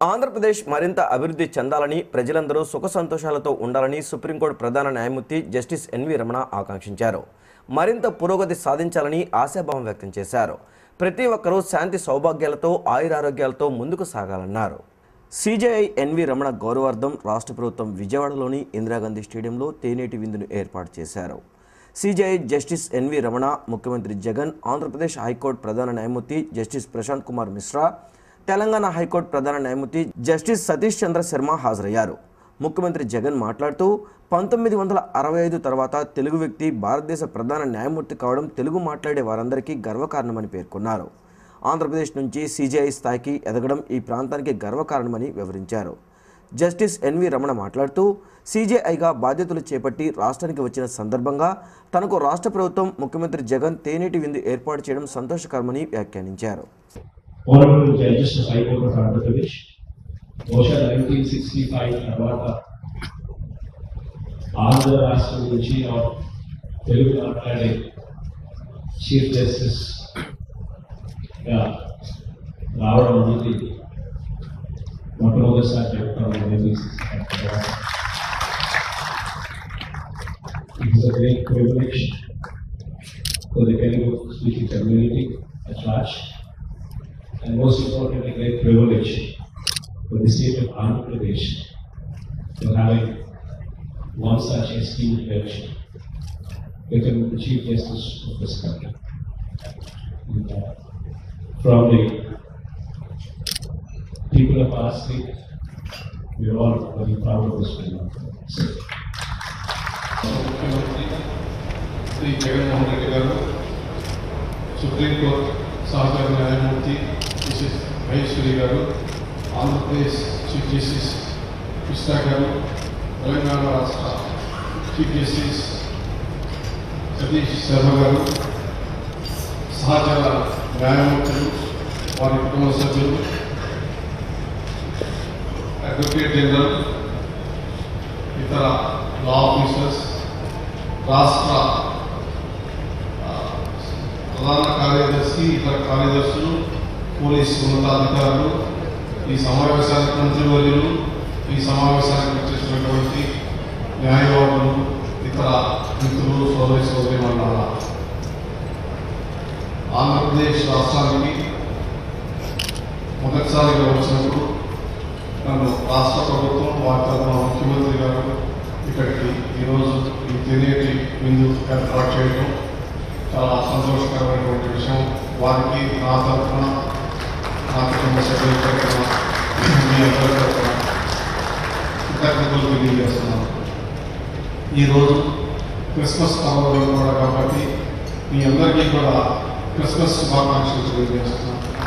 ఆంధ్రప్రదేశ్ మరింత అభివృద్ధి చెందాలని ప్రజలందరూ సుఖ సంతోషాలతో ఉండాలని సుప్రీంకోర్టు ప్రధాన న్యాయమూర్తి జస్టిస్ ఎన్వి రమణ ఆకాంక్షించారు. మరింత పురోగతి సాధించాలని ఆశాభావం వ్యక్తం చేశారు. ప్రతి ఒక్కరూ శాంతి సౌభాగ్యాలతో ఆయురారోగ్యాలతో ముందుకు సాగాలన్నారు. సిజేఐ ఎన్వి రమణ గౌరవార్థం రాష్ట్ర ప్రభుత్వం విజయవాడలోని ఇందిరాగాంధీ స్టేడియంలో తేనేటి విందును ఏర్పాటు చేశారు. సిజేఐ జస్టిస్ ఎన్వి రమణ, ముఖ్యమంత్రి జగన్, ఆంధ్రప్రదేశ్ హైకోర్టు ప్రధాన న్యాయమూర్తి జస్టిస్ ప్రశాంత్ కుమార్ మిశ్రా, తెలంగాణ హైకోర్టు ప్రధాన న్యాయమూర్తి జస్టిస్ సతీష్ చంద్ర శర్మ హాజరయ్యారు. ముఖ్యమంత్రి జగన్ మాట్లాడుతూ 1965 తర్వాత తెలుగు వ్యక్తి భారతదేశ ప్రధాన న్యాయమూర్తి కావడం తెలుగు మాట్లాడే వారందరికీ గర్వకారణమని పేర్కొన్నారు. ఆంధ్రప్రదేశ్ నుంచి సిజేఐ స్థాయికి ఎదగడం ఈ ప్రాంతానికి గర్వకారణమని వివరించారు. జస్టిస్ ఎన్వి రమణ మాట్లాడుతూ సిజేఐగా బాధ్యతలు చేపట్టి రాష్ట్రానికి వచ్చిన సందర్భంగా తనకు రాష్ట్ర ప్రభుత్వం ముఖ్యమంత్రి జగన్ తేనేటి విందు ఏర్పాటు చేయడం సంతోషకరమని వ్యాఖ్యానించారు. Honorable Judges of High Court of Andhra Pradesh, బహుశా 1965 తర్వాత ఆంధ్ర రాష్ట్రం నుంచి తెలుగు మాట్లాడే చీఫ్ జస్టిస్ రావడం అనేది మొట్టమొదటిసారి చెప్తాను. It is a great privilege for the Telugu speaking community at large. And most importantly, great privilege for the state of Andhra Pradesh for having one such esteemed judge become the Chief Justice of this country. And, from the people of our state, we are all very proud of this man. Sri Jagan Mohan Reddy garu, Supreme Court Sahakar Nyayamurti Justice Maheshwari garu, Andhra Pradesh Chief Justice Krishna garu, Telangana Rashtra Chief Justice Satish Sharma garu, Sahakar Nyayamurti వారి కుటుంబ సభ్యులు, advocate general, ఇతర లా officers, రాష్ట్ర ప్రధాన కార్యదర్శి, ఇతర కార్యదర్శులు, police ఉన్నతాధికారులు, ఈ సమావేశానికి మంత్రివర్యులు, ఈ సమావేశానికి వచ్చేసినటువంటి న్యాయవాదులు, ఇతర మిత్రులు, సోదరి సోదరీమణులారా, ఆంధ్రప్రదేశ్ రాష్ట్రానికి మొదటిసారిగా వచ్చినప్పుడు నన్ను రాష్ట్ర ప్రభుత్వం వారి తరఫున ముఖ్యమంత్రి గారు ఇక్కడికి ఈరోజు ఈ తేనేటి విందు ఏర్పాటు చేయడం చాలా సంతోషకరమైనటువంటి విషయం. వారికి నా తరఫున, నా కుటుంబ సభ్యుల తరఫున, మీ అందరి తరఫున కృతజ్ఞతలు తెలియజేస్తున్నాను. ఈరోజు క్రిస్మస్ పర్వదినం కూడా కాబట్టి మీ అందరికీ కూడా క్రిస్మస్ శుభాకాంక్షలు తెలియజేస్తున్నాను.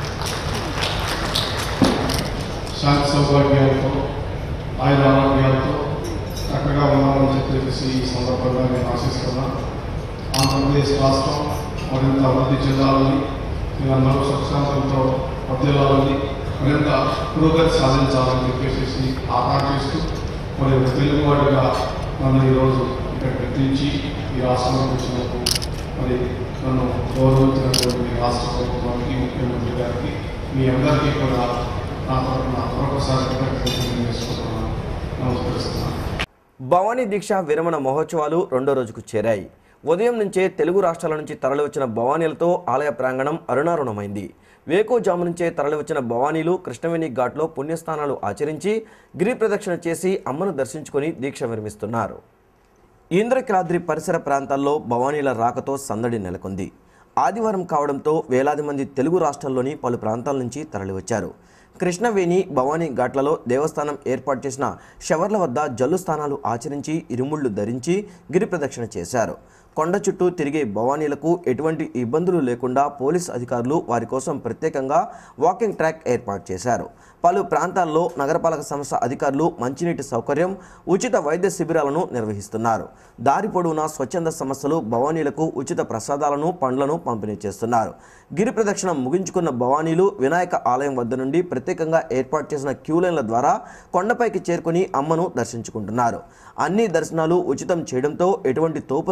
శాంతి సౌభాగ్యాలతో, ఆయుర ఆరోగ్యాలతో చక్కగా ఉన్నామని చెప్పేసి ఈ సందర్భంగా నేను ఆశిస్తున్నాను. ఆంధ్రప్రదేశ్ రాష్ట్రం మరింత అభివృద్ధి చెందాలని, మీరందరూ సుఖశాంతులతో వర్ధిల్లాలని, మరింత పురోగతి సాధించాలని చెప్పేసి ఆకాంక్షిస్తూ, మరి తెలుగువాడిగా నన్ను ఈరోజు ఇక్కడ పెట్టించి ఈ రాష్ట్రంలోకి వచ్చినప్పుడు మరి నన్ను గౌరవించినటువంటి రాష్ట్ర ప్రభుత్వానికి, ముఖ్యమంత్రి గారికి, మీ అందరికీ కూడా నా తరఫున మరొకసారి కృతజ్ఞతలు చేసుకుంటున్నాను. నమస్కరిస్తున్నాను. భవానీ దీక్ష విరమణ మహోత్సవాలు రెండో రోజుకు చేరాయి. ఉదయం నుంచే తెలుగు రాష్ట్రాల నుంచి తరలివచ్చిన భవానీలతో ఆలయ ప్రాంగణం అరుణారుణమైంది. వేకోజాము నుంచే తరలివచ్చిన భవానీలు కృష్ణవేణి ఘాట్లో పుణ్యస్నానాలు ఆచరించి గిరి ప్రదక్షిణ చేసి అమ్మను దర్శించుకొని దీక్ష విరమిస్తున్నారు. ఇంద్రకీలాద్రి పరిసర ప్రాంతాల్లో భవానీల రాకతో సందడి నెలకొంది. ఆదివారం కావడంతో వేలాది మంది తెలుగు రాష్ట్రాల్లోని పలు ప్రాంతాల నుంచి తరలివచ్చారు. కృష్ణవేణి, భవానీ ఘాట్లలో దేవస్థానం ఏర్పాటు చేసిన షవర్ల వద్ద జల్లు స్థానాలు ఆచరించి ఇరుముళ్లు ధరించి గిరి ప్రదక్షిణ చేశారు. కొండ చుట్టూ తిరిగే భవానీలకు ఎటువంటి ఇబ్బందులు లేకుండా పోలీస్ అధికారులు వారి కోసం ప్రత్యేకంగా వాకింగ్ ట్రాక్ ఏర్పాటు చేశారు. పలు ప్రాంతాల్లో నగరపాలక సంస్థ అధికారులు మంచినీటి సౌకర్యం, ఉచిత వైద్య శిబిరాలను నిర్వహిస్తున్నారు. దారి పొడవునా స్వచ్ఛంద సంస్థలు భవానీలకు ఉచిత ప్రసాదాలను, పండ్లను పంపిణీ చేస్తున్నారు. గిరి ప్రదక్షిణ ముగించుకున్న భవానీలు వినాయక ఆలయం వద్ద నుండి ప్రత్యేకంగా ఏర్పాటు చేసిన క్యూలైన్ల ద్వారా కొండపైకి చేరుకుని అమ్మను దర్శించుకుంటున్నారు. అన్ని దర్శనాలు ఉచితం చేయడంతో ఎటువంటి తోపులాటలు లేకుండా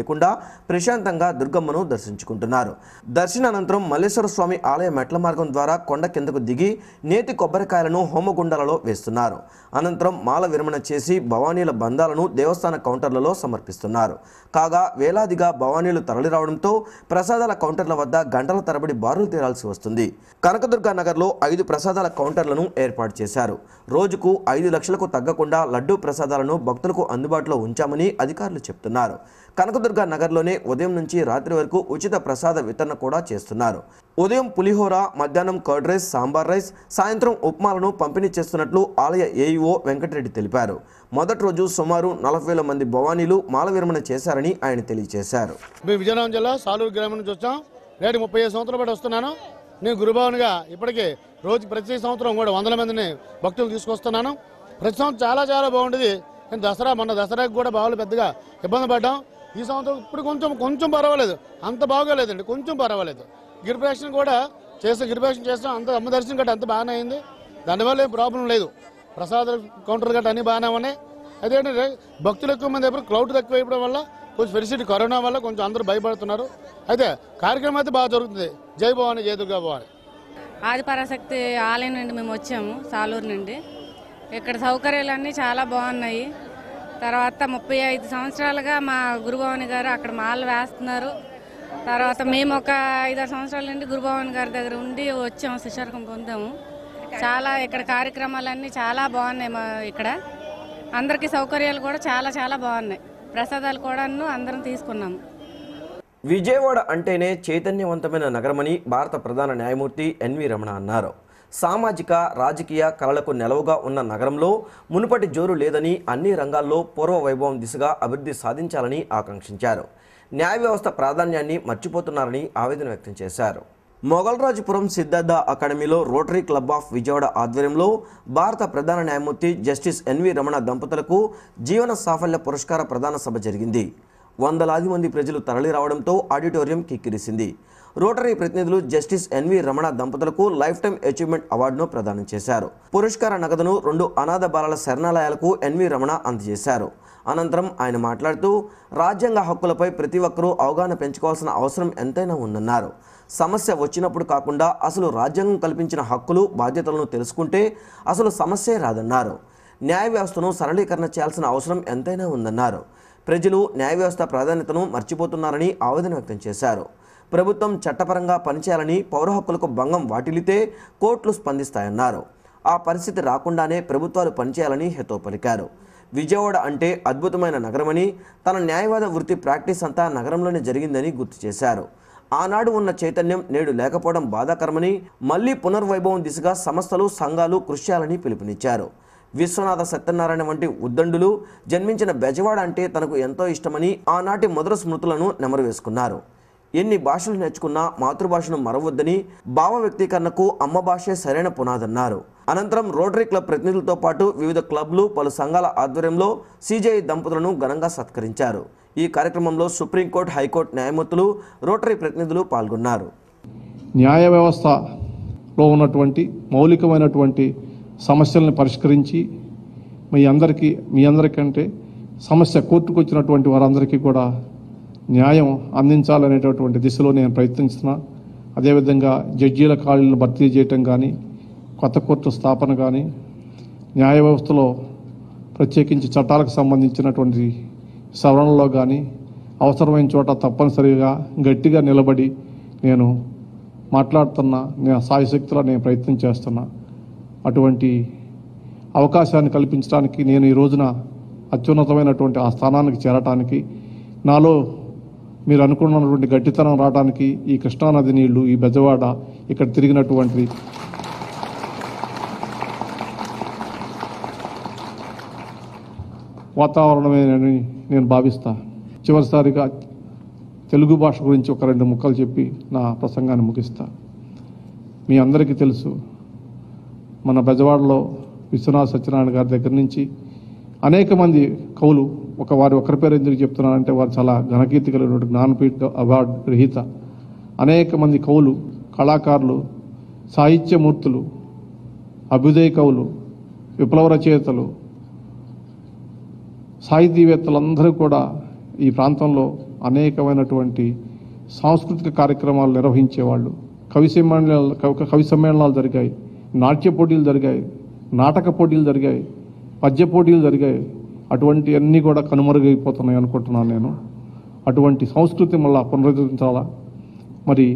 లేకుండా ప్రశాంతంగా దుర్గమ్మను దర్శించుకుంటున్నారు. దర్శనానంతరం మల్లేశ్వర స్వామి ఆలయ మెట్ల మార్గం ద్వారా కొండ కిందకు దిగి నేతి కొబ్బరికాయలను హోమగుండాలలో వేస్తున్నారు. అనంతరం మాల విరమణ చేసి భవానీల బంధాలను దేవస్థాన కౌంటర్లలో సమర్పిస్తున్నారు. కాగా వేలాదిగా భవానీలు తరలిరావడంతో ప్రసాదాల కౌంటర్ల వద్ద గంటల తరబడి బారులు తీరాల్సి వస్తుంది. కనకదుర్గ నగర్లో 5 ప్రసాదాల కౌంటర్లను ఏర్పాటు చేశారు. రోజుకు 5 లక్షలకు తగ్గకుండా లడ్డూ ప్రసాదాలను భక్తులకు అందుబాటులో ఉంచామని అధికారులు చెప్తున్నారు. కనకదుర్గ నగర్లోనే ఉదయం నుంచి రాత్రి వరకు ఉచిత ప్రసాద వితరణ కూడా చేస్తున్నారు. ఉదయం పులిహోర, మధ్యాహ్నం కర్డ్ రైస్, సాంబార్ రైస్, సాయంత్రం ఉప్మాలను పంపిణీ చేస్తున్నట్లు ఆలయ ఏఈఓ వెంకటరెడ్డి తెలిపారు. మొదటి రోజు సుమారు 40,000 మంది భవానీలు మాల విరమణ చేశారని ఆయన తెలియజేశారు. మేము విజయనగరం జిల్లా సాలూరు గ్రామం నుంచి వచ్చాం. నేటి 35 సంవత్సరాల పాటు వస్తున్నాను. నేను గురుభావన్గా ఇప్పటికే రోజు ప్రతి సంవత్సరం కూడా 100 మందిని భక్తులు తీసుకొస్తున్నాను. ప్రతి సంవత్సరం చాలా బాగుండేది. మొన్న దసరాకి కూడా బావులు పెద్దగా ఇబ్బంది పడ్డాం. ఈ సంవత్సరం ఇప్పుడు కొంచెం పర్వాలేదు, అంత బాగోలేదండి, కొంచెం పర్వాలేదు. గిరిప్రదక్షిణ కూడా గిరిప్రదక్షిణ చేస్తాం, అంత అమ్మ దర్శనం గట్ట అంత బాగానే అయింది. దానివల్ల ఏం ప్రాబ్లం లేదు. ప్రసాద కౌంటర్ గట్ట అన్ని బాగానే ఉన్నాయి. అదేంటంటే భక్తులు ఎక్కువ మంది ఎప్పుడు క్రౌడ్ తక్కువ అయిపోవడం వల్ల కొంచెం ఫెసిలిటీ కరోనా వల్ల కొంచెం అందరూ భయపడుతున్నారు. అయితే కార్యక్రమం అయితే బాగా జరుగుతుంది. జై భవాని, జై దుర్గా భవాని. ఆదిపరాశక్తి ఆలయం నుండి మేము వచ్చాము, సాలూరు నుండి. ఇక్కడ సౌకర్యాలన్నీ చాలా బాగున్నాయి. తర్వాత 35 సంవత్సరాలుగా మా గురుభవాని గారు అక్కడ మాలలు వేస్తున్నారు. తర్వాత మేము ఒక 5-6 సంవత్సరాల నుండి గురుభవాని గారి దగ్గర ఉండి వచ్చాము, శిష్యర్కం పొందాము. చాలా ఇక్కడ కార్యక్రమాలన్నీ చాలా బాగున్నాయి. మా ఇక్కడ అందరికీ సౌకర్యాలు కూడా చాలా బాగున్నాయి. ప్రసాదాలు కూడా అందరం తీసుకున్నాము. విజయవాడ అంటేనే చైతన్యవంతమైన నగరమని భారత ప్రధాన న్యాయమూర్తి ఎన్వి రమణ అన్నారు. సామాజిక, రాజకీయ కళలకు నెలవుగా ఉన్న నగరంలో మునుపటి జోరు లేదని, అన్ని రంగాల్లో పూర్వ వైభవం దిశగా అభివృద్ధి సాధించాలని ఆకాంక్షించారు. న్యాయ వ్యవస్థ ప్రాధాన్యాన్ని మర్చిపోతున్నారని ఆవేదన వ్యక్తం చేశారు. మొగల్రాజుపురం సిద్ధార్థ అకాడమీలో రోటరీ క్లబ్ ఆఫ్ విజయవాడ ఆధ్వర్యంలో భారత ప్రధాన న్యాయమూర్తి జస్టిస్ ఎన్వి రమణ దంపతులకు జీవన సాఫల్య పురస్కార ప్రదాన సభ జరిగింది. వందలాది మంది ప్రజలు తరలి రావడంతో ఆడిటోరియం కిక్కిరిసింది. రోటరీ ప్రతినిధులు జస్టిస్ ఎన్వి రమణ దంపతులకు లైఫ్ టైం అచీవ్మెంట్ అవార్డును ప్రదానం చేశారు. పురస్కార నగదును 2 అనాథ బాలల శరణాలయాలకు ఎన్వి రమణ అందజేశారు. అనంతరం ఆయన మాట్లాడుతూ రాజ్యాంగ హక్కులపై ప్రతి ఒక్కరూ అవగాహన పెంచుకోవాల్సిన అవసరం ఎంతైనా ఉందన్నారు. సమస్య వచ్చినప్పుడు కాకుండా అసలు రాజ్యాంగం కల్పించిన హక్కులు, బాధ్యతలను తెలుసుకుంటే అసలు సమస్యే రాదన్నారు. న్యాయ వ్యవస్థను సరళీకరణ చేయాల్సిన అవసరం ఎంతైనా ఉందన్నారు. ప్రజలు న్యాయ వ్యవస్థ ప్రాధాన్యతను మర్చిపోతున్నారని ఆవేదన వ్యక్తం చేశారు. ప్రభుత్వం చట్టపరంగా పనిచేయాలని, పౌర హక్కులకు భంగం వాటిల్లితే కోర్టులు స్పందిస్తాయన్నారు. ఆ పరిస్థితి రాకుండానే ప్రభుత్వాలు పనిచేయాలని హితవు పలికారు. విజయవాడ అంటే అద్భుతమైన నగరమని, తన న్యాయవాద వృత్తి ప్రాక్టీస్ అంతా నగరంలోనే జరిగిందని గుర్తు చేశారు. ఆనాడు ఉన్న చైతన్యం నేడు లేకపోవడం బాధాకరమని, మళ్లీ పునర్వైభవం దిశగా సంస్థలు, సంఘాలు కృషి చేయాలని పిలుపునిచ్చారు. విశ్వనాథ సత్యనారాయణ వంటి ఉద్దండులు జన్మించిన బెజవాడ అంటే తనకు ఎంతో ఇష్టమని ఆనాటి మధుర స్మృతులను నెమరు వేసుకున్నారు. ఎన్ని భాషలు నేర్చుకున్నా మాతృభాషను మరవద్దని, భావ వ్యక్తీకరణకు అమ్మ భాషే సరైన పునాదన్నారు. అనంతరం రోటరీ క్లబ్ ప్రతినిధులతో పాటు వివిధ క్లబ్లు, పలు సంఘాల ఆధ్వర్యంలో సిజేఐ దంపతులను ఘనంగా సత్కరించారు. ఈ కార్యక్రమంలో సుప్రీంకోర్టు, హైకోర్టు న్యాయమూర్తులు, రోటరీ ప్రతినిధులు పాల్గొన్నారు. న్యాయ వ్యవస్థలో ఉన్నటువంటి మౌలికమైనటువంటి సమస్యలను పరిష్కరించి మీ అందరికంటే సమస్య కోర్టుకు వచ్చినటువంటి వారందరికీ కూడా న్యాయం అందించాలనేటటువంటి దిశలో నేను ప్రయత్నిస్తున్నా. అదేవిధంగా జడ్జీల ఖాళీలను భర్తీ చేయటం కానీ, కొత్త కోర్టు స్థాపన కానీ, న్యాయ వ్యవస్థలో ప్రత్యేకించి చట్టాలకు సంబంధించినటువంటి సవరణలో కానీ అవసరమైన చోట తప్పనిసరిగా గట్టిగా నిలబడి నేను మాట్లాడుతున్నా. నేను సాయశక్తిలో నేను ప్రయత్నం చేస్తున్నా. అటువంటి అవకాశాన్ని కల్పించడానికి నేను ఈ రోజున అత్యున్నతమైనటువంటి ఆ స్థానానికి చేరటానికి, నాలో మీరు అనుకున్నటువంటి గట్టితనం రావడానికి ఈ కృష్ణానది నీళ్లు, ఈ బెజవాడ, ఇక్కడ తిరిగినటువంటి వాతావరణమేనని నేను భావిస్తా. చివరిసారిగా తెలుగు భాష గురించి ఒక 2 ముక్కలు చెప్పి నా ప్రసంగాన్ని ముగిస్తా. మీ అందరికీ తెలుసు, మన బెజవాడలో విశ్వనాథ సత్యనారాయణ గారి దగ్గర నుంచి అనేక మంది కవులు, వారి ఒక్కరి పేరు ఎందుకు చెప్తున్నానంటే వారు చాలా ఘనకీర్తి కలిగినటువంటి జ్ఞానపీఠ అవార్డు గ్రహీత, అనేక మంది కవులు, కళాకారులు, సాహిత్యమూర్తులు, అభ్యుదయ కవులు, విప్లవ రచయితలు, సాహితీవేత్తలందరూ కూడా ఈ ప్రాంతంలో అనేకమైనటువంటి సాంస్కృతిక కార్యక్రమాలు నిర్వహించేవాళ్ళు. కవి సమ్మేళనాలు జరిగాయి, నాట్య పోటీలు జరిగాయి, నాటక పోటీలు జరిగాయి, పద్య పోటీలు జరిగాయి. అటువంటి అన్నీ కూడా కనుమరుగైపోతున్నాయి అనుకుంటున్నాను నేను. అటువంటి సంస్కృతి మళ్ళా పునరుద్ధరించాలా, మరి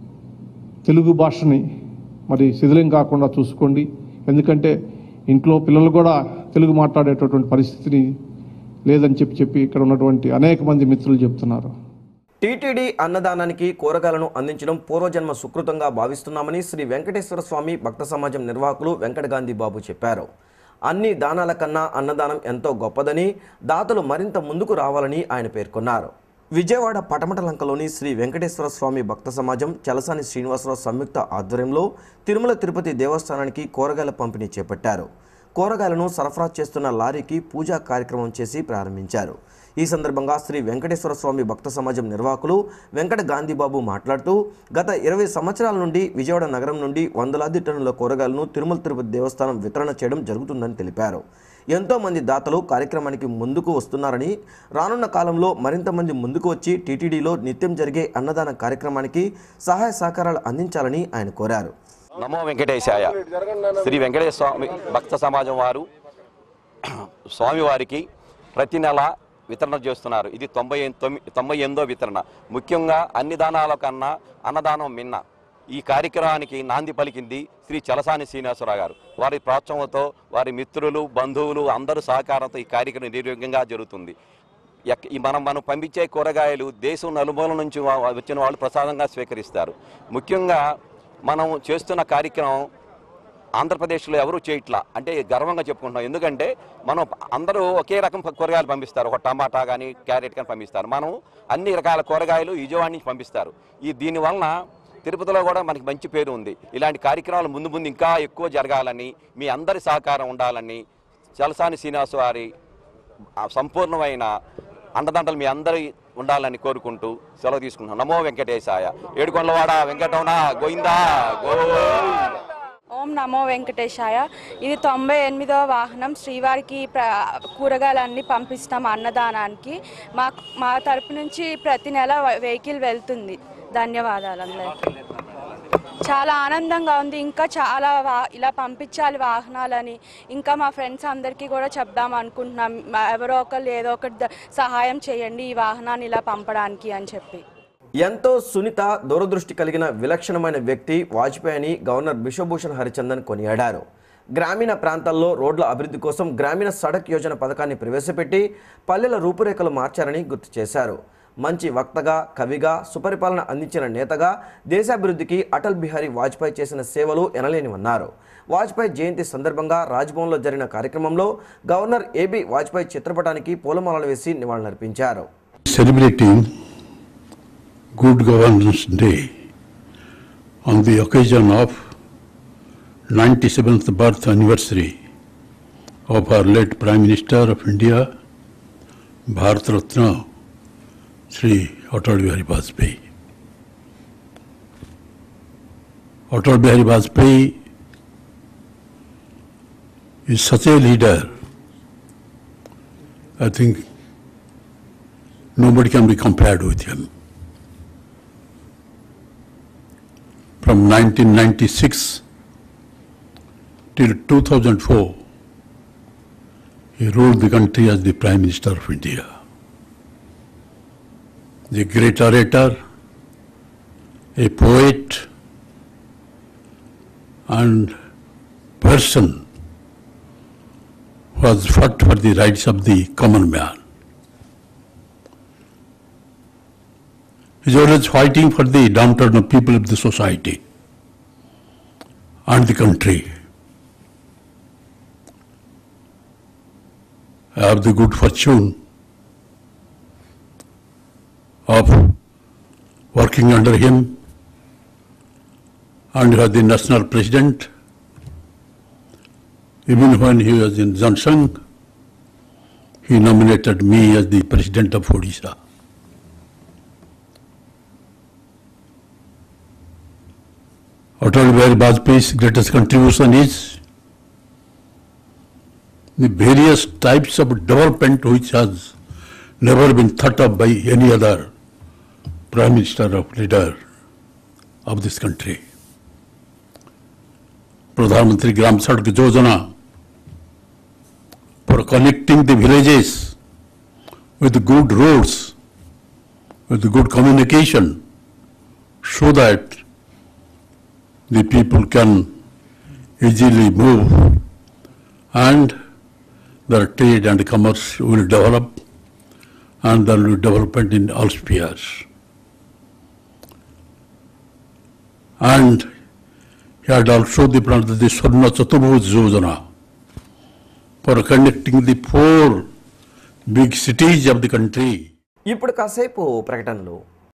తెలుగు భాషని మరి శిథిలం కాకుండా చూసుకోండి. ఎందుకంటే ఇంట్లో పిల్లలు కూడా తెలుగు మాట్లాడేటటువంటి పరిస్థితిని లేదని చెప్పి ఇక్కడ ఉన్నటువంటి అనేక మంది మిత్రులు చెప్తున్నారు. టీటీడీ అన్నదానానికి కూరగాయలను అందించడం పూర్వజన్మ సుకృతంగా భావిస్తున్నామని శ్రీ వెంకటేశ్వర స్వామి భక్త సమాజం నిర్వాహకులు వెంకట గాంధీ బాబు చెప్పారు. అన్ని దానాల కన్నా అన్నదానం ఎంతో గొప్పదని, దాతలు మరింత ముందుకు రావాలని ఆయన పేర్కొన్నారు. విజయవాడ పటమటలంకలోని శ్రీ వెంకటేశ్వర స్వామి భక్త సమాజం చలసాని శ్రీనివాసరావు సంయుక్త ఆధ్వర్యంలో తిరుమల తిరుపతి దేవస్థానానికి కూరగాయల పంపిణీ చేపట్టారు. కూరగాయలను సరఫరా చేస్తున్న లారీకి పూజా కార్యక్రమం చేసి ప్రారంభించారు. ఈ సందర్భంగా శ్రీ వెంకటేశ్వర స్వామి భక్త సమాజం నిర్వాహకులు వెంకట గాంధీబాబు మాట్లాడుతూ, గత 20 సంవత్సరాల నుండి విజయవాడ నగరం నుండి వందలాది టన్నుల కూరగాయలను తిరుమల తిరుపతి దేవస్థానం వితరణ చేయడం జరుగుతుందని తెలిపారు. ఎంతోమంది దాతలు కార్యక్రమానికి ముందుకు వస్తున్నారని, రానున్న కాలంలో మరింత మంది ముందుకు వచ్చి టీటీడీలో నిత్యం జరిగే అన్నదాన కార్యక్రమానికి సహాయ సహకారాలు అందించాలని ఆయన కోరారు. నమో వెంకటేశాయ. శ్రీ వెంకటేశ్వర స్వామి భక్త సమాజం వారు స్వామివారికి ప్రతి నెల వితరణ చేస్తున్నారు. ఇది 98వ వితరణ. ముఖ్యంగా అన్ని దానాల కన్నా అన్నదానం మిన్న. ఈ కార్యక్రమానికి నాంది పలికింది శ్రీ చలసాని శ్రీనివాసరావు గారు. వారి ప్రోత్సాహంతో, వారి మిత్రులు, బంధువులు అందరూ సహకారంతో ఈ కార్యక్రమం నిర్విఘ్నంగా జరుగుతుంది. మనం పంపించే కూరగాయలు దేశం నలుమూల నుంచి వచ్చిన వాళ్ళు ప్రసాదంగా స్వీకరిస్తారు. ముఖ్యంగా మనం చేస్తున్న కార్యక్రమం ఆంధ్రప్రదేశ్లో ఎవరు చేయట్లా అంటే గర్వంగా చెప్పుకుంటున్నాం. ఎందుకంటే మనం అందరూ ఒకే రకం కూరగాయలు పంపిస్తారు. ఒక టమాటా కానీ క్యారెట్ కానీ పంపిస్తారు. మనం అన్ని రకాల కూరగాయలు విజయవాడ నుంచి పంపిస్తారు. దీనివలన తిరుపతిలో కూడా మనకి మంచి పేరు ఉంది. ఇలాంటి కార్యక్రమాలు ముందు ముందు ఇంకా ఎక్కువ జరగాలని, మీ అందరి సహకారం ఉండాలని, చలసాని శ్రీనివాస వారి సంపూర్ణమైన అండదండలు మీ అందరి ఉండాలని కోరుకుంటూ సెలవు తీసుకుంటున్నాం. నమో వెంకటేశాయ. ఏడుకొండలవాడ వెంకటరమణ గోవిందా గోవిందా. ఓం నమో వెంకటేశాయ. ఇది 98వ వాహనం. శ్రీవారికి కూరగాయలన్నీ పంపిస్తాం అన్నదానానికి. మా తరపు నుంచి ప్రతి నెల వెహికల్ వెళ్తుంది. ధన్యవాదాలు అందరికీ. చాలా ఆనందంగా ఉంది. ఇంకా చాలా ఇలా పంపించాలి వాహనాలని. ఇంకా మా ఫ్రెండ్స్ అందరికీ కూడా చెప్దాం అనుకుంటున్నాం. ఎవరో ఒకరు ఏదో ఒకటి సహాయం చేయండి ఈ వాహనాన్ని ఇలా పంపడానికి అని చెప్పి. ఎంతో సున్నిత దూరదృష్టి కలిగిన విలక్షణమైన వ్యక్తి వాజ్పేయి అని గవర్నర్ బిశ్వభూషణ్ హరిచందన్ కొనియాడారు. గ్రామీణ ప్రాంతాల్లో రోడ్ల అభివృద్ధి కోసం గ్రామీణ సడక్ యోజన పథకాన్ని ప్రవేశపెట్టి పల్లెల రూపురేఖలు మార్చారని గుర్తు చేశారు. మంచి వక్తగా, కవిగా, సుపరిపాలన అందించిన నేతగా దేశాభివృద్ధికి అటల్ బిహారీ వాజ్పేయి చేసిన సేవలు ఎనలేనివన్నారు. వాజ్పేయి జయంతి సందర్భంగా రాజ్భవన్లో జరిగిన కార్యక్రమంలో గవర్నర్ ఏబీ వాజ్పేయి చిత్రపటానికి పూలమాలలు వేసి నివాళులర్పించారు. Good Governance Day on the occasion of 97th birth anniversary of our late Prime Minister of India, Bharat Ratna, Shri Atal Bihari Vajpayee. Atal Bihari Vajpayee is such a leader, I think nobody can be compared with him. From 1996 till 2004, he ruled the country as the Prime Minister of India. The great orator, a poet, and person who has fought for the rights of the common man. He is always fighting for the downtrodden people of the society and the country. I have the good fortune of working under him and as the national president. Even when he was in Jansang, he nominated me as the president of Odisha. Atal Bihari Vajpayee's greatest contribution is the various types of development which has never been thought of by any other Prime Minister of leader of this country. Pradhan Mantri Gram Sadak Yojana for connecting the villages with good roads, with good communication, so that the people can easily move and their trade and commerce will develop and there will be development in all spheres. And he had also planted the Swarna Chaturvud Yojana for connecting the 4 big cities of the country. ఇప్పుడు కాసేపు ప్రకటనలు.